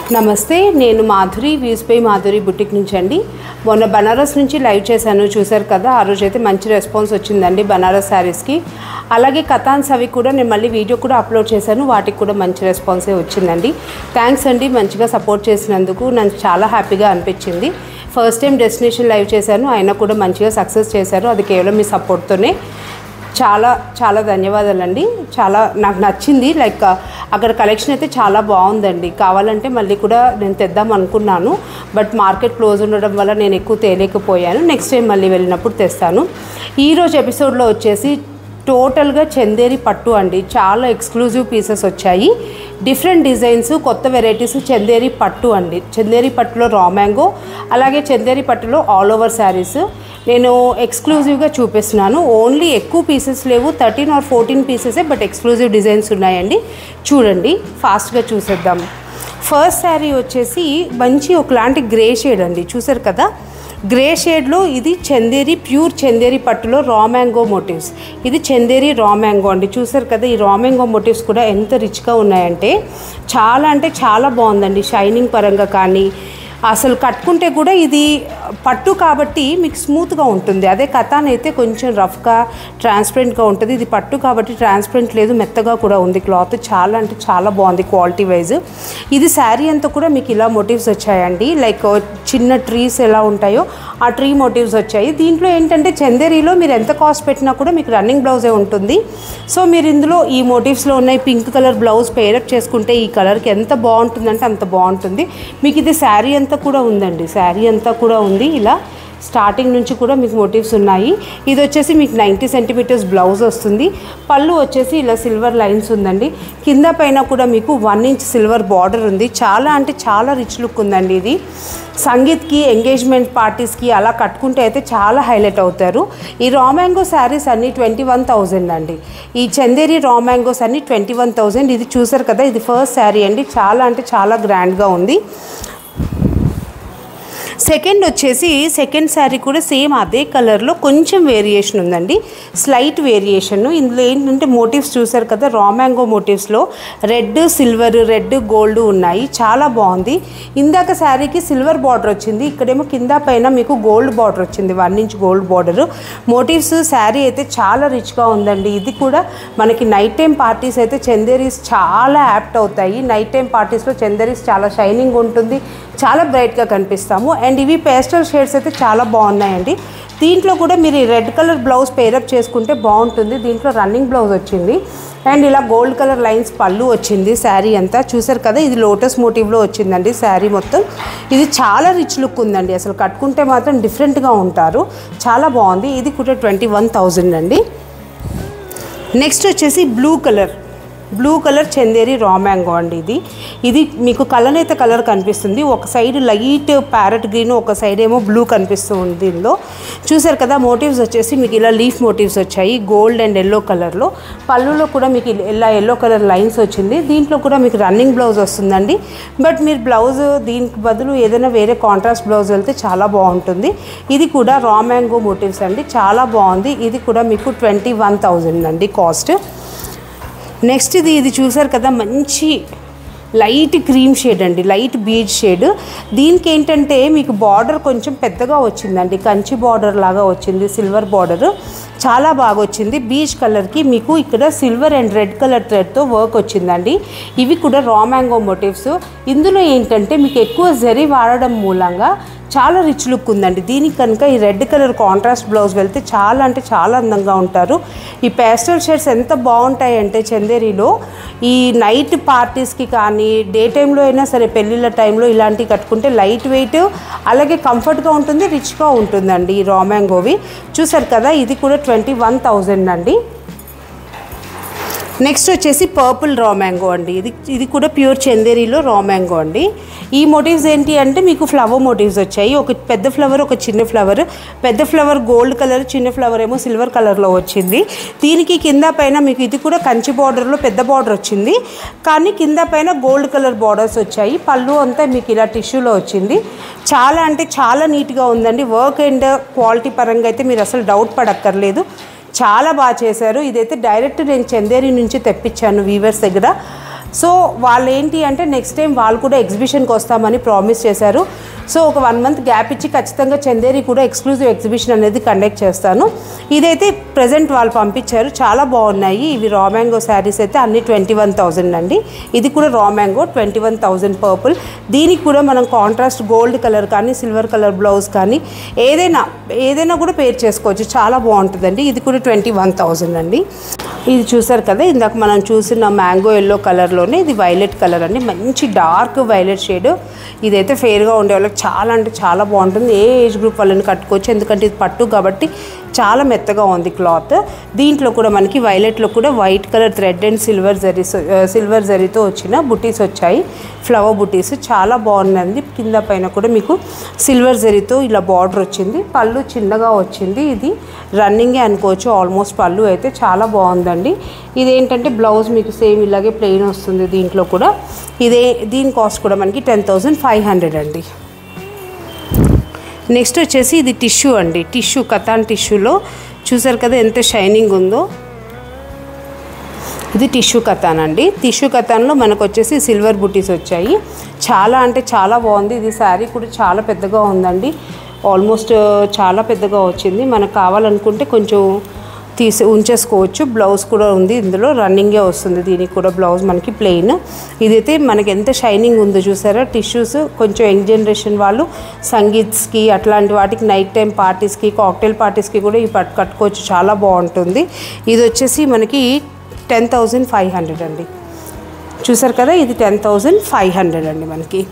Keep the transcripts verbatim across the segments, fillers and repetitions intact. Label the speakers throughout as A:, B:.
A: నమస్తే, నేను Madhuri views by Madhuri boutique నుంచి అండి. మొన్న బనారస్ నుంచి లైవ్ చేశాను, చూశారు కదా. ఆ రోజు అయితే మంచి రెస్పాన్స్ వచ్చిందండి బనారస్ శారీస్కి. అలాగే కథాన్స్ అవి కూడా నేను మళ్ళీ వీడియో కూడా అప్లోడ్ చేశాను, వాటికి కూడా మంచి రెస్పాన్సే వచ్చిందండి. థ్యాంక్స్ అండి, మంచిగా సపోర్ట్ చేసినందుకు నాకు చాలా హ్యాపీగా అనిపించింది. ఫస్ట్ టైం డెస్టినేషన్ లైవ్ చేశాను, అయినా కూడా మంచిగా సక్సెస్ చేశారు. అది కేవలం మీ సపోర్ట్తోనే. చాలా చాలా ధన్యవాదాలండి. చాలా నాకు నచ్చింది. లైక్ అక్కడ కలెక్షన్ అయితే చాలా బాగుందండి. కావాలంటే మళ్ళీ కూడా నేను తెద్దాం అనుకున్నాను, బట్ మార్కెట్ క్లోజ్ ఉండడం వల్ల నేను ఎక్కువ తేలేకపోయాను. నెక్స్ట్ టైం మళ్ళీ వెళ్ళినప్పుడు తెస్తాను. ఈరోజు ఎపిసోడ్లో వచ్చేసి టోటల్గా చందేరి పట్టు అండి. చాలా ఎక్స్క్లూజివ్ పీసెస్ వచ్చాయి, డిఫరెంట్ డిజైన్స్, కొత్త వెరైటీస్. చందేరి పట్టు అండి. చందేరి పట్టులో రా మ్యాంగో, అలాగే చందేరి పట్టులో ఆల్ ఓవర్ శారీస్ నేను ఎక్స్క్లూజివ్గా చూపిస్తున్నాను. ఓన్లీ ఎక్కువ పీసెస్ లేవు, థర్టీన్ ఆర్ ఫోర్టీన్ పీసెసే, బట్ ఎక్స్క్లూజివ్ డిజైన్స్ ఉన్నాయండి. చూడండి, ఫాస్ట్గా చూసేద్దాం. ఫస్ట్ శారీ వచ్చేసి మంచి ఒకలాంటి గ్రే షేడ్ అండి, చూసారు కదా. గ్రే షేడ్లో ఇది చందేరి, ప్యూర్ చందేరి పట్టులో రా మ్యాంగో మోటివ్స్. ఇది చందేరి రా మ్యాంగో అండి, చూసారు కదా. ఈ రా మ్యాంగో మోటివ్స్ కూడా ఎంత రిచ్గా ఉన్నాయంటే చాలా అంటే చాలా బాగుందండి. షైనింగ్ పరంగా కానీ అసలు కట్టుకుంటే కూడా ఇది పట్టు కాబట్టి మీకు స్మూత్గా ఉంటుంది. అదే కథాన్ అయితే కొంచెం రఫ్గా ట్రాన్స్పరెంట్గా ఉంటుంది. ఇది పట్టు కాబట్టి ట్రాన్స్పరెంట్ లేదు, మెత్తగా కూడా ఉంది. క్లాత్ చాలా అంటే చాలా బాగుంది క్వాలిటీ వైజ్. ఇది శారీ అంతా కూడా మీకు ఇలా మోటివ్స్ వచ్చాయండి. లైక్ చిన్న ట్రీస్ ఎలా ఉంటాయో ఆ ట్రీ మోటివ్స్ వచ్చాయి. దీంట్లో ఏంటంటే చందేరిలో మీరు ఎంత కాస్ట్ పెట్టినా కూడా మీకు రన్నింగ్ బ్లౌజే ఉంటుంది. సో మీరు ఇందులో ఈ మోటివ్స్లో ఉన్నాయి పింక్ కలర్ బ్లౌజ్ పేరప్ చేసుకుంటే ఈ కలర్కి ఎంత బాగుంటుందంటే అంత బాగుంటుంది. మీకు ఇది శారీ అంతా కూడా ఉందండి, శారీ అంతా కూడా ఉంది. ఇలా స్టార్టింగ్ నుంచి కూడా మీకు మోటివ్స్ ఉన్నాయి. ఇది వచ్చేసి మీకు నైంటీ సెంటీమీటర్స్ బ్లౌజ్ వస్తుంది. పళ్ళు వచ్చేసి ఇలా సిల్వర్ లైన్స్ ఉందండి. కింద పైన కూడా మీకు వన్ ఇంచ్ సిల్వర్ బార్డర్ ఉంది. చాలా అంటే చాలా రిచ్ లుక్ ఉందండి. ఇది సంగీత్కి, ఎంగేజ్మెంట్ పార్టీస్కి అలా కట్టుకుంటే అయితే చాలా హైలైట్ అవుతారు. ఈ రా మ్యాంగో శారీస్ అన్నీ ట్వంటీ వన్ థౌజండ్ అండి. ఈ చందేరి రా మ్యాంగోస్ అన్నీ ట్వంటీ వన్ థౌజండ్. ఇది చూసారు కదా, ఇది ఫస్ట్ శారీ అండి. చాలా అంటే చాలా గ్రాండ్గా ఉంది. సెకండ్ వచ్చేసి సెకండ్ శారీ కూడా సేమ్ అదే కలర్లో కొంచెం వేరియేషన్ ఉందండి, స్లైట్ వేరియేషన్. ఇందులో ఏంటంటే మోటివ్స్ చూసారు కదా, రా మ్యాంగో మోటివ్స్లో రెడ్, సిల్వర్, రెడ్, గోల్డ్ ఉన్నాయి. చాలా బాగుంది. ఇందాక శారీకి సిల్వర్ బార్డర్ వచ్చింది, ఇక్కడేమో కింద పైన మీకు గోల్డ్ బార్డర్ వచ్చింది, one inch gold border. Motives sari అయితే చాలా రిచ్గా ఉందండి. ఇది కూడా మనకి నైట్ టైం పార్టీస్ అయితే చందేరీస్ చాలా యాప్ట్ అవుతాయి. నైట్ టైం పార్టీస్లో చందేరీస్ చాలా షైనింగ్ ఉంటుంది, చాలా బ్రైట్గా కనిపిస్తాము. అండ్ ఇవి పేస్టల్ షేడ్స్ అయితే చాలా బాగున్నాయండి. దీంట్లో కూడా మీరు రెడ్ కలర్ బ్లౌజ్ పేరప్ చేసుకుంటే బాగుంటుంది. దీంట్లో రన్నింగ్ బ్లౌజ్ వచ్చింది అండ్ ఇలా గోల్డ్ కలర్ లైన్స్ పళ్ళు వచ్చింది. శారీ అంతా చూసారు కదా, ఇది లోటస్ మోటివ్లో వచ్చిందండి శారీ మొత్తం. ఇది చాలా రిచ్ లుక్ ఉందండి, అసలు కట్టుకుంటే మాత్రం డిఫరెంట్గా ఉంటారు. చాలా బాగుంది. ఇది కూడా ట్వంటీ వన్ థౌజండ్ అండి. నెక్స్ట్ వచ్చేసి blue colour, blue colour Chanderi raw mango అండి. ఇది ఇది మీకు కలనేత కలర్ కనిపిస్తుంది. ఒక సైడ్ లైట్ ప్యారెట్ గ్రీన్, ఒక సైడ్ ఏమో బ్లూ కనిపిస్తుంది. దీనిలో చూసారు కదా, మోటివ్స్ వచ్చేసి మీకు ఇలా లీఫ్ మోటివ్స్ వచ్చాయి గోల్డ్ అండ్ ఎల్లో కలర్లో. పళ్ళులో కూడా మీకు ఇలా ఎల్లో కలర్ లైన్స్ వచ్చింది. దీంట్లో కూడా మీకు రన్నింగ్ బ్లౌజ్ వస్తుందండి. బట్ మీరు బ్లౌజ్ దీనికి బదులు ఏదైనా వేరే కాంట్రాస్ట్ బ్లౌజ్ వెళ్తే చాలా బాగుంటుంది. ఇది కూడా రా మ్యాంగో మోటివ్స్ అండి, చాలా బాగుంది. ఇది కూడా మీకు ట్వంటీ వన్ థౌజండ్ అండి కాస్ట్. నెక్స్ట్ ఇది ఇది చూసారు కదా, మంచి లైట్ క్రీమ్ షేడ్ అండి, లైట్ బీజ్ షేడ్. దీనికి ఏంటంటే మీకు బార్డర్ కొంచెం పెద్దగా వచ్చిందండి, కంచి బార్డర్ లాగా వచ్చింది, సిల్వర్ బార్డర్ చాలా బాగా వచ్చింది. బీచ్ కలర్కి మీకు ఇక్కడ సిల్వర్ అండ్ రెడ్ కలర్ థ్రెడ్తో వర్క్ వచ్చిందండి. ఇవి కూడా రా మ్యాంగో మోటివ్స్. ఇందులో ఏంటంటే మీకు ఎక్కువ జరీ వాడడం మూలంగా చాలా రిచ్ లుక్ ఉందండి. దీనికి కనుక ఈ రెడ్ కలర్ కాంట్రాస్ట్ బ్లౌజ్ వెళ్తే చాలా అంటే చాలా అందంగా ఉంటారు. ఈ పేస్టల్ షేడ్స్ ఎంత బాగుంటాయంటే చందేరిలో ఈ నైట్ పార్టీస్కి కానీ డే టైంలో అయినా సరే, పెళ్ళిళ్ళ టైంలో ఇలాంటివి కట్టుకుంటే లైట్ వెయిట్, అలాగే కంఫర్ట్గా ఉంటుంది, రిచ్గా ఉంటుందండి ఈ రా మ్యాంగోవి. చూసారు కదా, ఇది కూడా ట్వంటీ వన్ థౌజండ్ అండి. నెక్స్ట్ వచ్చేసి పర్పుల్ రా మ్యాంగో అండి. ఇది ఇది కూడా ప్యూర్ చందేరిలో రా మ్యాంగో అండి. ఈ మోటివ్స్ ఏంటి అంటే మీకు ఫ్లవర్ మోటివ్స్ వచ్చాయి. ఒక పెద్ద ఫ్లవర్, ఒక చిన్న ఫ్లవర్. పెద్ద ఫ్లవర్ గోల్డ్ కలర్, చిన్న ఫ్లవర్ ఏమో సిల్వర్ కలర్లో వచ్చింది. దీనికి కింద పైన మీకు ఇది కూడా కంచి బార్డర్లో పెద్ద బార్డర్ వచ్చింది, కానీ కింద పైన గోల్డ్ కలర్ బార్డర్స్ వచ్చాయి. పళ్ళు అంతా మీకు ఇలా టిష్యూలో వచ్చింది. చాలా అంటే చాలా నీట్గా ఉందండి. వర్క్ అండ్ క్వాలిటీ పరంగా అయితే మీరు అసలు డౌట్ పడక్కర్లేదు. చాలా బాగా చేశారు. ఇదైతే డైరెక్ట్ నేను చందేరి నుంచి తెప్పించాను వీవర్స్ దగ్గర. సో వాళ్ళు ఏంటి అంటే నెక్స్ట్ టైం వాళ్ళు కూడా ఎగ్జిబిషన్కి వస్తామని ప్రామిస్ చేశారు. సో ఒక వన్ మంత్ గ్యాప్ ఇచ్చి ఖచ్చితంగా చందేరి కూడా ఎక్స్క్లూజివ్ ఎగ్జిబిషన్ అనేది కండక్ట్ చేస్తాను. ఇదైతే ప్రజెంట్ వాళ్ళు పంపించారు, చాలా బాగున్నాయి ఇవి. రా మ్యాంగో శారీస్ అయితే అన్ని ట్వంటీ వన్ థౌజండ్ అండి. ఇది కూడా raw mango twenty one thousand purple. దీనికి కూడా మనం కాంట్రాస్ట్ గోల్డ్ కలర్ కానీ సిల్వర్ కలర్ బ్లౌజ్ కానీ ఏదైనా ఏదైనా కూడా పేర్ చేసుకోవచ్చు, చాలా బాగుంటుందండి. ఇది కూడా ట్వంటీ వన్ థౌజండ్ అండి. ఇది చూసారు కదా, ఇందాక మనం చూసిన మ్యాంగో ఎల్లో కలర్లోనే ఇది వైలెట్ కలర్ అండి, మంచి డార్క్ వైలెట్ షేడ్. ఇదైతే ఫెయిర్గా ఉండే వాళ్ళకి చాలా అంటే చాలా బాగుంటుంది. ఏ ఏజ్ గ్రూప్ వాళ్ళని కట్టుకోవచ్చు, ఎందుకంటే ఇది పట్టు కాబట్టి చాలా మెత్తగా ఉంది క్లాత్. దీంట్లో కూడా మనకి వైలెట్లో కూడా white colour thread and silver zari silver జరీతో వచ్చిన బుటీస్ వచ్చాయి, ఫ్లవర్ బుటీస్ చాలా బాగుందండి. కింద పైన కూడా మీకు సిల్వర్ జరీతో ఇలా బార్డర్ వచ్చింది. పళ్ళు చిన్నగా వచ్చింది, ఇది రన్నింగే అనుకోవచ్చు ఆల్మోస్ట్. పళ్ళు అయితే చాలా బాగుందండి. ఇదేంటంటే బ్లౌజ్ మీకు సేమ్ ఇలాగే ప్లెయిన్ వస్తుంది. దీంట్లో కూడా ఇదే దీని కాస్ట్ కూడా మనకి టెన్ థౌజండ్ ఫైవ్ హండ్రెడ్ అండి. నెక్స్ట్ వచ్చేసి ఇది టిష్యూ అండి, టిష్యూ కతాన్ టిష్యూలో చూసారు కదా ఎంత షైనింగ్ ఉందో. ఇది టిష్యూ కతాన్ అండి. టిష్యూ కతాన్లో మనకు వచ్చేసి సిల్వర్ బుటీస్ వచ్చాయి, చాలా అంటే చాలా బాగుంది. ఇది శారీ కూడా చాలా పెద్దగా ఉందండి, ఆల్మోస్ట్ చాలా పెద్దగా వచ్చింది. మనకు కావాలనుకుంటే కొంచెం తీసి ఉంచేసుకోవచ్చు. బ్లౌజ్ కూడా ఉంది ఇందులో, రన్నింగే వస్తుంది. దీనికి కూడా బ్లౌజ్ మనకి ప్లెయిన్. ఇదైతే మనకి ఎంత షైనింగ్ ఉందో చూసారా. టిష్యూస్ కొంచెం యంగ్ జనరేషన్ వాళ్ళు సంగీత్స్కి అట్లాంటి వాటికి నైట్ టైం పార్టీస్కి కాక్టైల్ పార్టీస్కి కూడా ఈ పట్టు కట్టుకోవచ్చు, చాలా బాగుంటుంది. ఇది వచ్చేసి మనకి టెన్ థౌజండ్ ఫైవ్ హండ్రెడ్ అండి. చూసారు కదా, ఇది టెన్ థౌజండ్ ఫైవ్ హండ్రెడ్ అండి మనకి.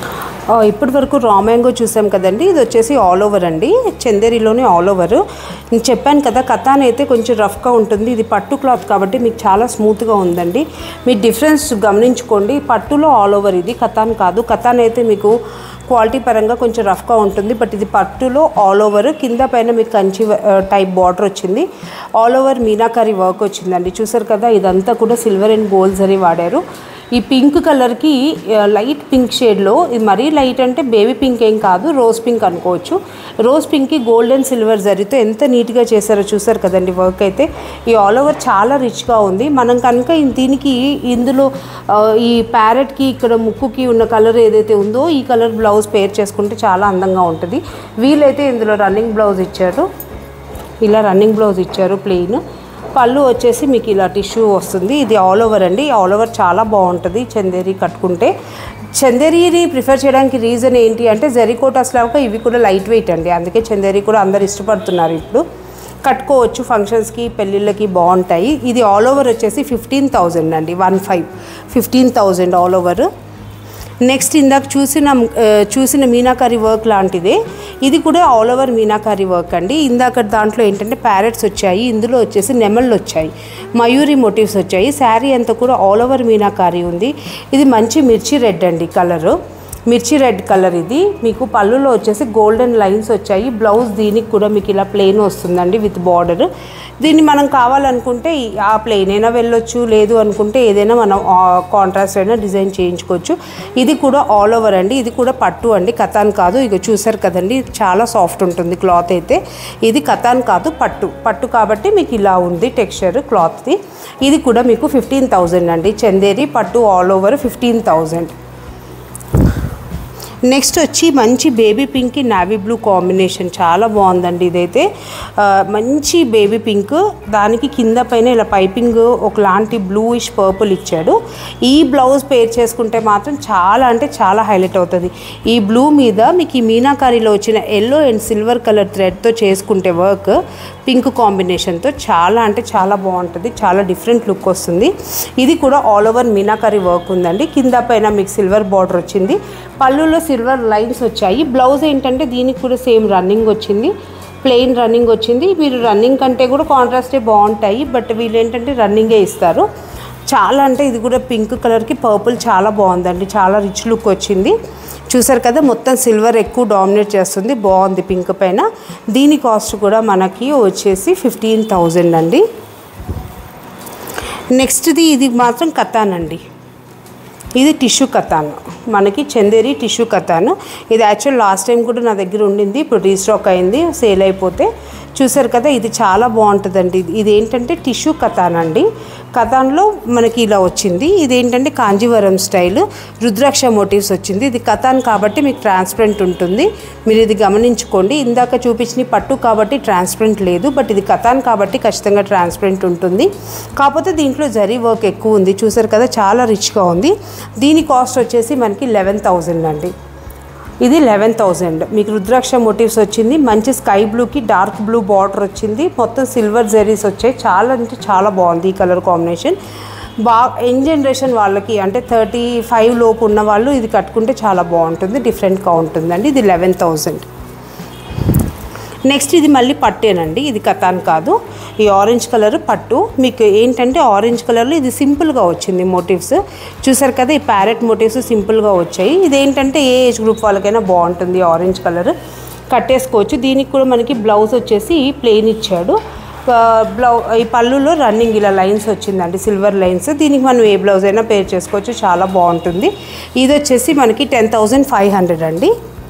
A: ఇప్పటి వరకు రా మ్యాంగో చూసాం కదండి, ఇది వచ్చేసి ఆల్ ఓవర్ అండి, చందేరిలోనే ఆల్ ఓవర్. నేను చెప్పాను కదా కతాన్ అయితే కొంచెం రఫ్గా ఉంటుంది, ఇది పట్టు క్లాత్ కాబట్టి మీకు చాలా స్మూత్గా ఉందండి. మీరు డిఫరెన్స్ గమనించుకోండి, పట్టులో ఆల్ ఓవర్, ఇది కతాన్ కాదు. కతాన్ అయితే మీకు క్వాలిటీ పరంగా కొంచెం రఫ్గా ఉంటుంది, బట్ ఇది పట్టులో ఆల్ ఓవర్. కింద పైన మీకు కంచి టైప్ బార్డర్ వచ్చింది, ఆల్ ఓవర్ మీనాకారి వర్క్ వచ్చిందండి. చూసారు కదా, ఇదంతా కూడా సిల్వర్ అండ్ గోల్డ్ జరీ వాడారు. ఈ పింక్ కలర్కి లైట్ పింక్ షేడ్లో, ఇది మరీ లైట్ అంటే బేబీ పింక్ ఏం కాదు, రోజ్ పింక్ అనుకోవచ్చు. రోజ్ పింక్కి గోల్డ్ అండ్ సిల్వర్ జరీతో ఎంత నీట్గా చేశారో చూసారు కదండి వర్క్ అయితే. ఈ ఆల్ ఓవర్ చాలా రిచ్గా ఉంది. మనం కనుక దీనికి ఇందులో ఈ ప్యారెట్కి ఇక్కడ ముక్కుకి ఉన్న కలర్ ఏదైతే ఉందో ఈ కలర్ బ్లౌజ్ పేర్ చేసుకుంటే చాలా అందంగా ఉంటుంది. వీళ్ళైతే ఇందులో రన్నింగ్ బ్లౌజ్ ఇచ్చారు, ఇలా రన్నింగ్ బ్లౌజ్ ఇచ్చారు ప్లెయిన్. పళ్ళు వచ్చేసి మీకు ఇలా టిష్యూ వస్తుంది. ఇది ఆల్ ఓవర్ అండి, ఆల్ ఓవర్ చాలా బాగుంటుంది చందేరి కట్టుకుంటే. చందేరిని ప్రిఫర్ చేయడానికి రీజన్ ఏంటి అంటే జరీకోటాస్ లాగా ఇవి కూడా లైట్ వెయిట్ అండి, అందుకే చందేరి కూడా అందరు ఇష్టపడుతున్నారు. ఇప్పుడు కట్టుకోవచ్చు, ఫంక్షన్స్కి పెళ్ళిళ్ళకి బాగుంటాయి. ఇది ఆల్ ఓవర్ వచ్చేసి ఫిఫ్టీన్ థౌజండ్ అండి, one five fifteen thousand all over. Next ఇందాక చూసిన చూసిన మీనాకారి వర్క్ లాంటిదే, ఇది కూడా ఆల్ ఓవర్ మీనాకారి వర్క్ అండి. ఇందాక దాంట్లో ఏంటంటే ప్యారెట్స్ వచ్చాయి, ఇందులో వచ్చేసి నెమళ్ళు వచ్చాయి, మయూరి మోటివ్స్ వచ్చాయి. శారీ అంతా కూడా ఆల్ ఓవర్ మీనాకారి ఉంది. ఇది మంచి మిర్చి రెడ్ అండి కలరు, మిర్చి రెడ్ కలర్. ఇది మీకు పళ్ళులో వచ్చేసి గోల్డెన్ లైన్స్ వచ్చాయి. బ్లౌజ్ దీనికి కూడా మీకు ఇలా ప్లెయిన్ వస్తుందండి విత్ బార్డర్. దీన్ని మనం కావాలనుకుంటే ఆ ప్లెయిన్ అయినా వెళ్ళొచ్చు, లేదు అనుకుంటే ఏదైనా మనం కాంట్రాస్ట్ అయినా డిజైన్ చేయించుకోవచ్చు. ఇది కూడా ఆల్ ఓవర్ అండి, ఇది కూడా పట్టు అండి, కతాన్ కాదు. ఇక చూసారు కదండి చాలా సాఫ్ట్ ఉంటుంది క్లాత్ అయితే. ఇది కతాన్ కాదు, పట్టు పట్టు కాబట్టి మీకు ఇలా ఉంది టెక్స్చర్ క్లాత్ది. ఇది కూడా మీకు ఫిఫ్టీన్ థౌజండ్ అండి, చందేరి పట్టు all over fifteen thousand. Next వచ్చి మంచి బేబీ పింక్కి నావీ బ్లూ కాంబినేషన్ చాలా బాగుందండి. ఇదైతే మంచి బేబీ పింక్, దానికి కింద పైన ఇలా పైపింగ్ ఒకలాంటి బ్లూయిష్ పర్పుల్ ఇచ్చాడు. ఈ బ్లౌజ్ పేర్ చేసుకుంటే మాత్రం చాలా అంటే చాలా హైలైట్ అవుతుంది. ఈ బ్లూ మీద మీకు ఈ మీనాకారిలో వచ్చిన ఎల్లో అండ్ సిల్వర్ కలర్ థ్రెడ్తో చేసుకుంటే వర్క్ పింక్ కాంబినేషన్తో చాలా అంటే చాలా బాగుంటుంది, చాలా డిఫరెంట్ లుక్ వస్తుంది. ఇది కూడా ఆల్ ఓవర్ మీనాకారి వర్క్ ఉందండి. కింద పైన మీకు సిల్వర్ బార్డర్ వచ్చింది, పళ్ళులో సిల్వర్ లైన్స్ వచ్చాయి. బ్లౌజ్ ఏంటంటే దీనికి కూడా సేమ్ రన్నింగ్ వచ్చింది, ప్లెయిన్ రన్నింగ్ వచ్చింది. మీరు రన్నింగ్ కంటే కూడా కాంట్రాస్టే బాగుంటాయి, బట్ వీళ్ళు ఏంటంటే రన్నింగే ఇస్తారు. చాలా అంటే ఇది కూడా పింక్ కలర్కి పర్పుల్ చాలా బాగుందండి, చాలా రిచ్ లుక్ వచ్చింది. చూసారు కదా, మొత్తం సిల్వర్ ఎక్కువ డామినేట్ చేస్తుంది, బాగుంది పింక్ పైన. దీని కాస్ట్ కూడా మనకి వచ్చేసి ఫిఫ్టీన్ థౌజండ్ అండి. నెక్స్ట్ది ఇది మాత్రం కతాన్ అండి, ఇది టిష్యూ కతాన్, మనకి చందేరి టిష్యూ కతాన్. ఇది యాక్చువల్ లాస్ట్ టైం కూడా నా దగ్గర ఉండింది, ఇప్పుడు రీస్టాక్ అయింది సేల్ అయిపోతే. చూసారు కదా, ఇది చాలా బాగుంటుందండి. ఇది ఏంటంటే టిష్యూ కతాన్ అండి. కతాన్లో మనకి ఇలా వచ్చింది. ఇదేంటంటే కాంజీవరం స్టైల్ రుద్రాక్ష మోటివ్స్ వచ్చింది. ఇది కతాన్ కాబట్టి మీకు ట్రాన్స్పరెంట్ ఉంటుంది, మీరు ఇది గమనించుకోండి. ఇందాక చూపించిన పట్టు కాబట్టి ట్రాన్స్పరెంట్ లేదు, బట్ ఇది కతాన్ కాబట్టి ఖచ్చితంగా ట్రాన్స్పరెంట్ ఉంటుంది. కాకపోతే దీంట్లో జరీ వర్క్ ఎక్కువ ఉంది. చూసారు కదా, చాలా రిచ్గా ఉంది. దీని కాస్ట్ వచ్చేసి మనకి లెవెన్ థౌజండ్ అండి. ఇది లెవెన్ థౌజండ్. మీకు రుద్రాక్ష మోటివ్స్ వచ్చింది, మంచి స్కై బ్లూకి డార్క్ బ్లూ బార్డర్ వచ్చింది, మొత్తం సిల్వర్ జెరీస్ వచ్చాయి. చాలా అంటే చాలా బాగుంది ఈ కలర్ కాంబినేషన్. బాగా యంగ్ జనరేషన్ వాళ్ళకి అంటే థర్టీ ఫైవ్ లోపు ఉన్న వాళ్ళు ఇది కట్టుకుంటే చాలా బాగుంటుంది, డిఫరెంట్గా ఉంటుందండి. ఇది లెవెన్ థౌజండ్. నెక్స్ట్ ఇది మళ్ళీ పట్టేనండి, ఇది కతాన్ కాదు. ఈ ఆరెంజ్ కలర్ పట్టు. మీకు ఏంటంటే ఆరెంజ్ కలర్లో ఇది సింపుల్గా వచ్చింది మోటివ్స్. చూసారు కదా, ఈ ప్యారెట్ మోటివ్స్ సింపుల్గా వచ్చాయి. ఇదేంటంటే ఏ ఏజ్ గ్రూప్ వాళ్ళకైనా బాగుంటుంది. ఆరెంజ్ కలర్ కట్టేసుకోవచ్చు. దీనికి కూడా మనకి బ్లౌజ్ వచ్చేసి ప్లెయిన్ ఇచ్చాడు. బ్లౌ ఈ పళ్ళులో రన్నింగ్ ఇలా లైన్స్ వచ్చిందండి, సిల్వర్ లైన్స్. దీనికి మనం ఏ బ్లౌజ్ అయినా పేర్ చేసుకోవచ్చు, చాలా బాగుంటుంది. ఇది వచ్చేసి మనకి టెన్ థౌజండ్ ఫైవ్ హండ్రెడ్ అండి.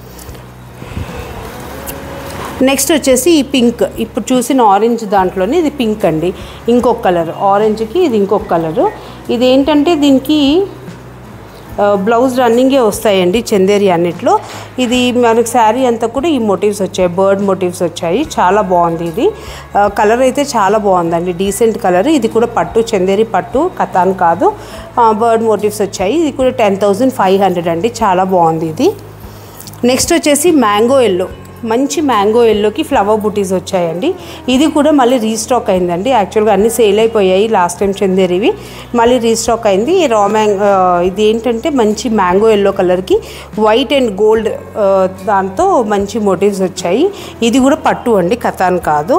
A: నెక్స్ట్ వచ్చేసి ఈ పింక్, ఇప్పుడు చూసిన ఆరెంజ్ దాంట్లోనే ఇది పింక్ అండి, ఇంకొక కలర్. ఆరెంజ్కి ఇది ఇంకొక కలరు. ఇదేంటంటే దీనికి బ్లౌజ్ రన్నింగే వస్తాయండి చందేరి అన్నిట్లో. ఇది మనకి శారీ అంతా కూడా ఈ మోటివ్స్ వచ్చాయి, బర్డ్ మోటివ్స్ వచ్చాయి. చాలా బాగుంది. ఇది కలర్ అయితే చాలా బాగుందండి, డీసెంట్ కలర్. ఇది కూడా పట్టు, చందేరి పట్టు, కతాన్ కాదు, బర్డ్ మోటివ్స్ వచ్చాయి. ఇది కూడా టెన్ థౌజండ్ ఫైవ్ హండ్రెడ్ అండి, చాలా బాగుంది ఇది. నెక్స్ట్ వచ్చేసి మ్యాంగో ఎల్లో, మంచి మ్యాంగో ఎల్లోకి ఫ్లవర్ బుటీస్ వచ్చాయండి. ఇది కూడా మళ్ళీ రీస్టాక్ అయిందండి. యాక్చువల్గా అన్నీ సేల్ అయిపోయాయి లాస్ట్ టైం చందేరివి, మళ్ళీ రీస్టాక్ అయింది. రా మ్యాంగో ఇది ఏంటంటే మంచి మ్యాంగో ఎల్లో కలర్కి వైట్ అండ్ గోల్డ్ దాంతో మంచి మోటివ్స్ వచ్చాయి. ఇది కూడా పట్టు అండి, కతాన్ కాదు.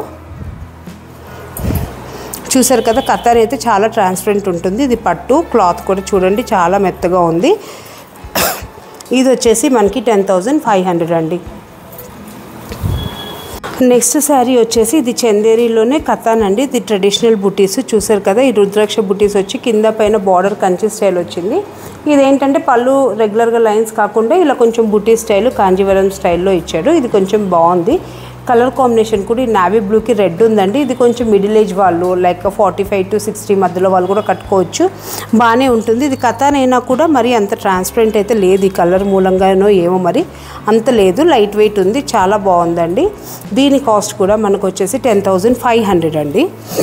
A: చూసారు కదా, కతాన్ అయితే చాలా ట్రాన్స్పరెంట్ ఉంటుంది. ఇది పట్టు. క్లాత్ కూడా చూడండి చాలా మెత్తగా ఉంది. ఇది వచ్చేసి మనకి టెన్ థౌజండ్ ఫైవ్ హండ్రెడ్ అండి. నెక్స్ట్ శారీ వచ్చేసి ఇది చందేరిలోనే కతాన్ అండి. ఇది ట్రెడిషనల్ బుటీస్. చూసారు కదా, ఈ రుద్రాక్ష బుటీస్ వచ్చి కింద పైన బార్డర్ కంచి స్టైల్ వచ్చింది. ఇదేంటంటే పళ్ళు రెగ్యులర్గా లైన్స్ కాకుండా ఇలా కొంచెం బుటీ స్టైల్ కాంజీవరం స్టైల్లో ఇచ్చాడు. ఇది కొంచెం బాగుంది. కలర్ కాంబినేషన్ కూడా ఈ నావీ బ్లూకి రెడ్ ఉందండి. ఇది కొంచెం మిడిల్ ఏజ్ వాళ్ళు like forty five to sixty మధ్యలో వాళ్ళు కూడా కట్టుకోవచ్చు, బాగానే ఉంటుంది. ఇది కతాన్ అయినా కూడా మరి అంత ట్రాన్స్పరెంట్ అయితే లేదు, ఈ కలర్ మూలంగానో ఏమో మరి అంత లేదు, లైట్ వెయిట్ ఉంది, చాలా బాగుందండి. దీని కాస్ట్ కూడా మనకు వచ్చేసి టెన్ థౌజండ్ ఫైవ్ హండ్రెడ్ అండి.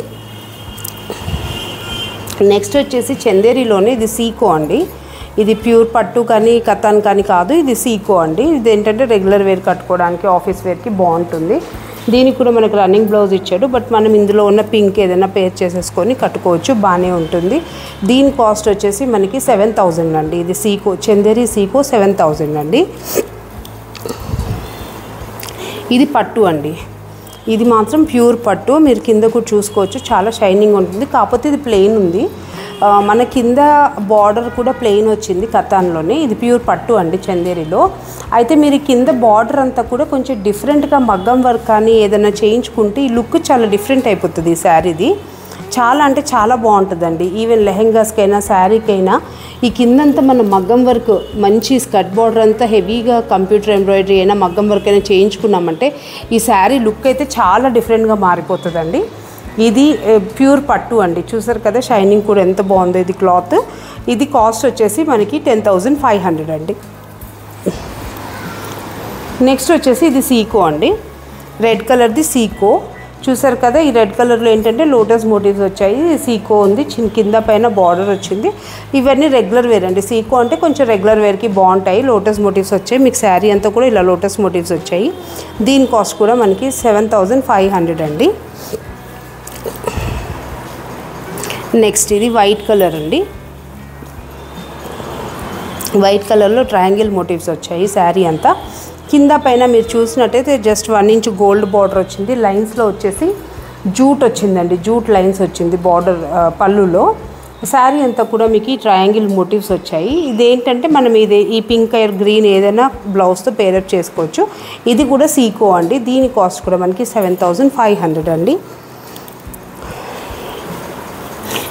A: నెక్స్ట్ వచ్చేసి చందేరిలోనే ఇది సీకో అండి. ఇది ప్యూర్ పట్టు కానీ కతాన్ కానీ కాదు, ఇది సీకో అండి. ఇది ఏంటంటే రెగ్యులర్ వేర్ కట్టుకోవడానికి, ఆఫీస్ వేర్కి బాగుంటుంది. దీనికి కూడా మనకు రన్నింగ్ బ్లౌజ్ ఇచ్చాడు, బట్ మనం ఇందులో ఉన్న పింక్ ఏదైనా పేర్ చేసేసుకొని కట్టుకోవచ్చు, బాగానే ఉంటుంది. దీని కాస్ట్ వచ్చేసి మనకి సెవెన్ థౌజండ్ అండి. ఇది సీకో, చందేరి సీకో సెవెన్ థౌజండ్ అండి. ఇది పట్టు అండి. ఇది మాత్రం ప్యూర్ పట్టు, మీరు కింద కూడా చూసుకోవచ్చు, చాలా షైనింగ్ ఉంటుంది. కాకపోతే ఇది ప్లెయిన్ ఉంది, మన కింద బార్డర్ కూడా ప్లెయిన్ వచ్చింది కతాన్లోనే. ఇది ప్యూర్ పట్టు అండి చందేరిలో. అయితే మీరు కింద బార్డర్ అంతా కూడా కొంచెం డిఫరెంట్గా మగ్గం వర్క్ కానీ ఏదైనా చేయించుకుంటే ఈ లుక్ చాలా డిఫరెంట్ అయిపోతుంది ఈ శారీది. చాలా అంటే చాలా బాగుంటుందండి. ఈవెన్ లెహెంగాస్కైనా శారీకైనా ఈ కిందంతా మనం మగ్గం వర్క్ మంచి స్కర్ట్ బార్డర్ అంతా హెవీగా కంప్యూటర్ ఎంబ్రాయిడరీ అయినా మగ్గం వర్క్ అయినా చేయించుకున్నామంటే ఈ శారీ లుక్ అయితే చాలా డిఫరెంట్గా మారిపోతుందండి. ఇది ప్యూర్ పట్టు అండి. చూసారు కదా, షైనింగ్ కూడా ఎంత బాగుందో ఇది క్లాత్. ఇది కాస్ట్ వచ్చేసి మనకి టెన్ థౌజండ్ ఫైవ్ హండ్రెడ్ అండి. నెక్స్ట్ వచ్చేసి ఇది సీకో అండి, రెడ్ కలర్ది సీకో. చూసారు కదా, ఈ రెడ్ కలర్లో ఏంటంటే లోటస్ మోటివ్స్ వచ్చాయి. సీకో ఉంది, చిన్న కింద పైన బార్డర్ వచ్చింది. ఇవన్నీ రెగ్యులర్ వేర్ అండి. సీకో అంటే కొంచెం రెగ్యులర్ వేర్కి బాగుంటాయి. లోటస్ మోటివ్స్ వచ్చాయి, మీకు శారీ అంతా కూడా ఇలా లోటస్ మోటివ్స్ వచ్చాయి. దీని కాస్ట్ కూడా మనకి సెవెన్ థౌజండ్ ఫైవ్ హండ్రెడ్ అండి. నెక్స్ట్ ఇది వైట్ కలర్ అండి. వైట్ కలర్లో ట్రయాంగిల్ మోటివ్స్ వచ్చాయి శారీ అంతా. కింద పైన మీరు చూసినట్టయితే just one inch gold border వచ్చింది. లైన్స్లో వచ్చేసి జూట్ వచ్చిందండి, జూట్ లైన్స్ వచ్చింది బార్డర్ పళ్ళులో. శారీ అంతా కూడా మీకు ట్రయాంగిల్ మోటివ్స్ వచ్చాయి. ఇదేంటంటే మనం ఇది ఈ పింక్ కలర్ గ్రీన్ ఏదైనా బ్లౌజ్తో పేరప్ చేసుకోవచ్చు. ఇది కూడా సీకో అండి. దీని కాస్ట్ కూడా మనకి సెవెన్ థౌజండ్ ఫైవ్ హండ్రెడ్ అండి.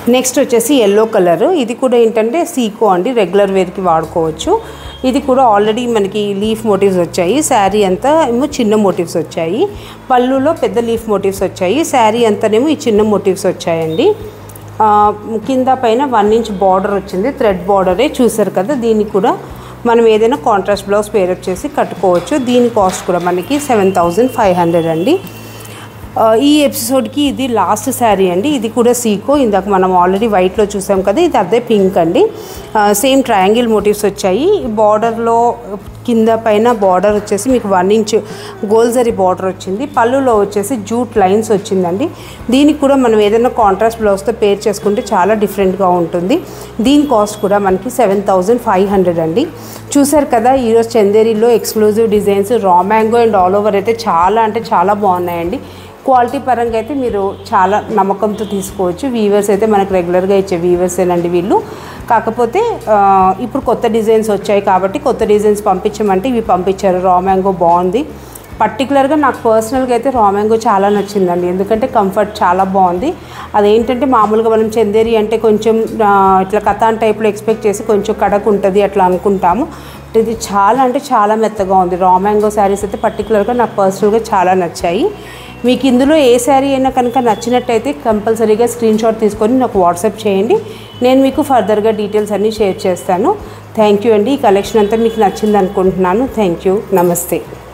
A: నెక్స్ట్ వచ్చేసి ఎల్లో కలర్, ఇది కూడా ఏంటంటే సీకో అండి, రెగ్యులర్ వేర్కి వాడుకోవచ్చు. ఇది కూడా ఆల్రెడీ మనకి లీఫ్ మోటివ్స్ వచ్చాయి. శారీ అంతా ఏమో చిన్న మోటివ్స్ వచ్చాయి, పళ్ళులో పెద్ద లీఫ్ మోటివ్స్ వచ్చాయి, శారీ అంతానేమో ఈ చిన్న మోటివ్స్ వచ్చాయండి. కింద పైన వన్ ఇంచ్ బార్డర్ వచ్చింది, థ్రెడ్ బార్డరే చూసారు కదా. దీనికి కూడా మనం ఏదైనా కాంట్రాస్ట్ బ్లౌజ్ పేరప్ చేసి కట్టుకోవచ్చు. దీని కాస్ట్ కూడా మనకి సెవెన్ థౌజండ్ ఫైవ్ హండ్రెడ్ అండి. ఈ ఎపిసోడ్కి ఇది లాస్ట్ శారీ అండి. ఇది కూడా సీకో, ఇందాక మనం ఆల్రెడీ వైట్లో చూసాం కదా, ఇది అదే పింక్ అండి. సేమ్ ట్రయాంగిల్ మోటివ్స్ వచ్చాయి. బార్డర్లో కింద పైన బార్డర్ వచ్చేసి మీకు వన్ ఇంచ్ గోల్జరీ బార్డర్ వచ్చింది, పళ్ళులో వచ్చేసి జూట్ లైన్స్ వచ్చిందండి. దీనికి కూడా మనం ఏదైనా కాంట్రాస్ట్ బ్లౌజ్తో పేర్ చేసుకుంటే చాలా డిఫరెంట్గా ఉంటుంది. దీని కాస్ట్ కూడా మనకి సెవెన్ థౌజండ్ ఫైవ్ హండ్రెడ్ అండి. చూసారు కదా, ఈరోజు చందేరిలో exclusive designs raw mango and all over అయితే చాలా అంటే చాలా బాగున్నాయండి. క్వాలిటీ పరంగా అయితే మీరు చాలా నమ్మకంతో తీసుకోవచ్చు. వీవర్స్ అయితే మనకు రెగ్యులర్గా ఇచ్చే వీవర్సేనండి వీళ్ళు. కాకపోతే ఇప్పుడు కొత్త డిజైన్స్ వచ్చాయి కాబట్టి కొత్త డిజైన్స్ పంపించమంటే ఇవి పంపించారు. రా మ్యాంగో బాగుంది. పర్టికులర్గా నాకు పర్సనల్గా అయితే రా మ్యాంగో చాలా నచ్చిందండి, ఎందుకంటే కంఫర్ట్ చాలా బాగుంది. అదేంటంటే మామూలుగా మనం చందేరి అంటే కొంచెం ఇట్లా కథాన్ టైప్లో ఎక్స్పెక్ట్ చేసి కొంచెం కడకు ఉంటుంది అట్లా అనుకుంటాము. ఇది చాలా అంటే చాలా మెత్తగా ఉంది. రా మ్యాంగో శారీస్ అయితే పర్టికులర్గా నాకు పర్సనల్గా చాలా నచ్చాయి. మీకు ఇందులో ఏ శారీ అయినా కనుక నచ్చినట్టయితే కంపల్సరీగా స్క్రీన్ షాట్ తీసుకొని నాకు వాట్సాప్ చేయండి. నేను మీకు ఫర్దర్గా డీటెయిల్స్ అన్నీ షేర్ చేస్తాను. థ్యాంక్ యూ అండి. ఈ కలెక్షన్ అంతా మీకు నచ్చింది అనుకుంటున్నాను. Thank you. నమస్తే.